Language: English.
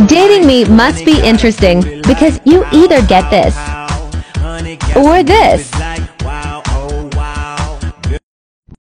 Dating me must be interesting because you either get this or this.